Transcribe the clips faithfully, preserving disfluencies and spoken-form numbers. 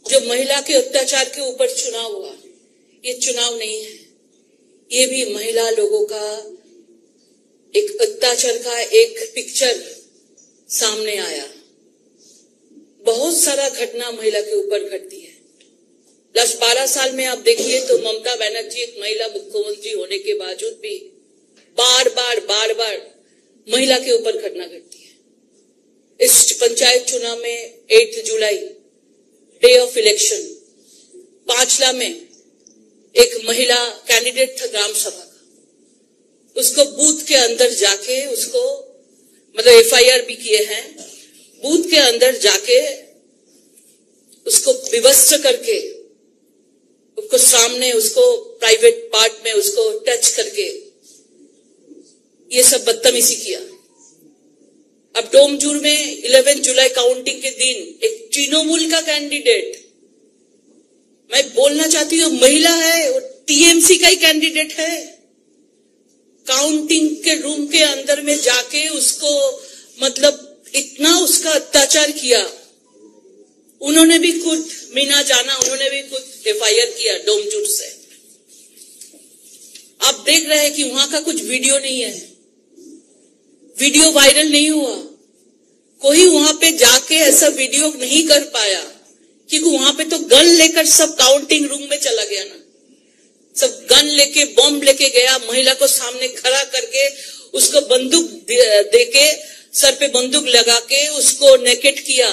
जो महिला के अत्याचार के ऊपर चुनाव हुआ, ये चुनाव नहीं है, ये भी महिला लोगों का एक अत्याचार का एक पिक्चर सामने आया। बहुत सारा घटना महिला के ऊपर घटती है। लास्ट बारह साल में आप देखिए तो ममता बनर्जी एक महिला मुख्यमंत्री होने के बावजूद भी बार बार बार बार महिला के ऊपर घटना घटती है। इस पंचायत चुनाव में आठ जुलाई डे ऑफ इलेक्शन पांचला में एक महिला कैंडिडेट था ग्राम सभा का, उसको बूथ के अंदर जाके उसको मतलब एफ आई आर भी किए हैं, बूथ के अंदर जाके उसको विवस्त्र करके उसको सामने उसको प्राइवेट पार्ट में उसको टच करके ये सब बदतमीजी किया। अब डोमजूर में ग्यारह जुलाई काउंटिंग के दिन एक तृणमूल का कैंडिडेट, मैं बोलना चाहती हूँ महिला है, वो टी एम सी का ही कैंडिडेट है, काउंटिंग के रूम के अंदर में जाके उसको मतलब इतना उसका अत्याचार किया। उन्होंने भी खुद मीना जाना, उन्होंने भी खुद एफ आई आर किया डोमजूर से। आप देख रहे हैं कि वहां का कुछ वीडियो नहीं है, वीडियो वायरल नहीं हुआ, कोई वहां पे जाके ऐसा वीडियो नहीं कर पाया, क्योंकि वहां पे तो गन लेकर सब काउंटिंग रूम में चला गया ना, सब गन लेके बॉम्ब लेके गया, महिला को सामने खड़ा करके उसको बंदूक दे के सर पे बंदूक लगा के उसको नेकेट किया,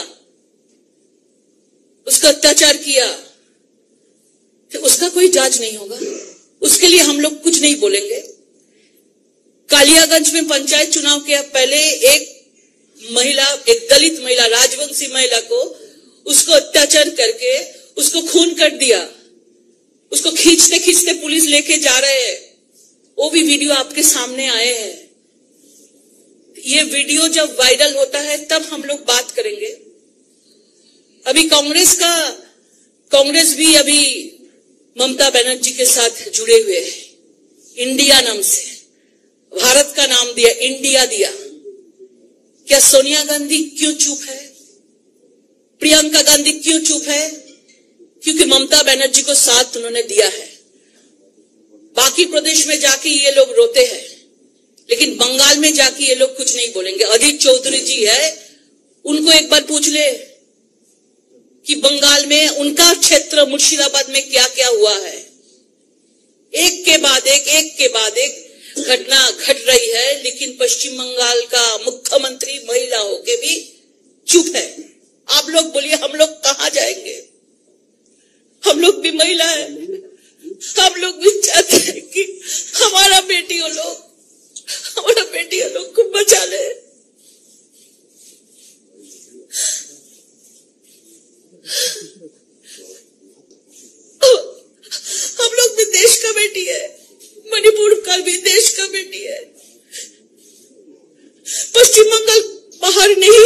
उसका अत्याचार किया। तो उसका कोई जांच नहीं होगा, उसके लिए हम लोग कुछ नहीं बोलेंगे। कालियागंज में पंचायत चुनाव के पहले एक महिला, एक दलित महिला, राजवंशी महिला को उसको अत्याचार करके उसको खून कर दिया, उसको खींचते खींचते पुलिस लेके जा रहे हैं, वो भी वीडियो आपके सामने आए हैं। ये वीडियो जब वायरल होता है तब हम लोग बात करेंगे। अभी कांग्रेस का कांग्रेस भी अभी ममता बनर्जी के साथ जुड़े हुए हैं। इंडिया नाम से भारत का नाम दिया, इंडिया दिया। क्या सोनिया गांधी क्यों चुप है? प्रियंका गांधी क्यों चुप है? क्योंकि ममता बनर्जी को साथ उन्होंने दिया है। बाकी प्रदेश में जाके ये लोग रोते हैं, लेकिन बंगाल में जाके ये लोग कुछ नहीं बोलेंगे। अजीत चौधरी जी है, उनको एक बार पूछ ले कि बंगाल में उनका क्षेत्र मुर्शिदाबाद में क्या क्या हुआ है। एक के बाद एक एक के बाद एक घटना घट रही है, लेकिन पश्चिम बंगाल का मुख्यमंत्री महिला होके भी चुप है। आप लोग बोलिए हम लोग कहां जाएंगे? हम लोग भी महिला है, हम लोग भी चाहते हैं कि हमारा बेटियों लोग हमारा बेटियों लोग को बचा ले। हम लोग भी देश का बेटी है, मणिपुर का भी देश का बेटी है। पश्चिम बंगाल बाहर नहीं